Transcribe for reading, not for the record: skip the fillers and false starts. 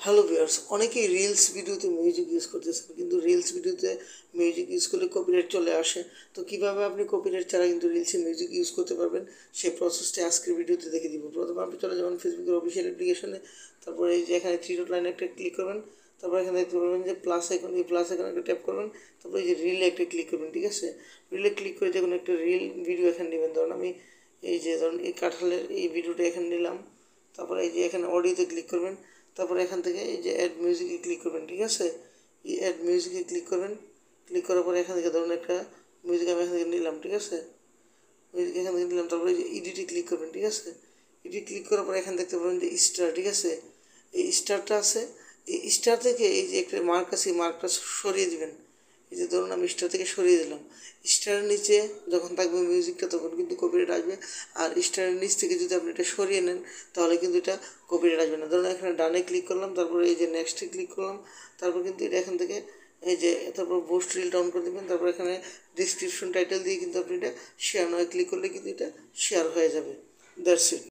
Hello viewers, অনেকেই reels ভিডিওতে music use করতেছেন, কিন্তু রিলস ভিডিওতে মিউজিক ইউজ করলে কপিরাইট চলে আসে। তো কীভাবে আপনি কপিরাইট ছাড়া কিন্তু রিলসে মিউজিক ইউজ করতে পারবেন, সেই প্রসেসটা আজকের ভিডিওতে দেখে দিব। প্রথমে আপনি চলে যাবেন ফেসবুকের অফিসিয়াল অ্যাপ্লিকেশনে, তারপরে এই যে এখানে থ্রি ডট লাইনে একটা ক্লিক করবেন, তারপর এখানে দেখতে পারবেন যে প্লাস আইকন, এই প্লাস আইকনে একটা ট্যাপ করবেন, তারপরে এই যে রিলে একটা ক্লিক করবেন। ঠিক আছে, রিলে ক্লিক করে দেখুন একটা রিল ভিডিও এখানে নেবেন। ধরুন আমি এই যে ধরুন এই কাঁঠালের এই ভিডিওটা এখানে নিলাম, তারপরে এই যে এখানে অডিওতে ক্লিক করবেন, তারপরে এখান থেকে এই যে অ্যাড মিউজিকে ক্লিক করবেন। ঠিক আছে, এই অ্যাড মিউজিকে ক্লিক করবেন, ক্লিক করার পরে এখান থেকে ধরুন একটা মিউজিক আমি এখান থেকে নিলাম। ঠিক আছে, মিউজিক এখান থেকে নিলাম, তারপরে এই যে ইডিটে ক্লিক করবেন। ঠিক আছে, ইডিট ক্লিক করার পরে এখান দেখতে পাবেন যে স্টার। ঠিক আছে, এই স্টারটা আছে, এই স্টার থেকে এই যে একটা মার্ক আছে, এই মার্কটা সরিয়ে দিবেন। এই যে ধরুন আমি স্টার থেকে সরিয়ে দিলাম, স্টারের নিচে যখন থাকবে মিউজিকটা তখন কিন্তু কপিরাইট আসবে। আর স্টারের নিচ থেকে যদি আপনি এটা সরিয়ে নেন তাহলে কিন্তু এটা কপিরাইট আসবে না। ধরুন এখানে ডানে ক্লিক করলাম, তারপরে এই যে নেক্সটে ক্লিক করলাম, তারপর কিন্তু এটা এখান থেকে এই যে তারপর বুস্ট রিলটা অন করে দেবেন, তারপর এখানে ডিসক্রিপশন টাইটেল দিয়ে কিন্তু আপনি এটা শেয়ার নয় ক্লিক করলে কিন্তু এটা শেয়ার হয়ে যাবে। দ্যাটস ইট।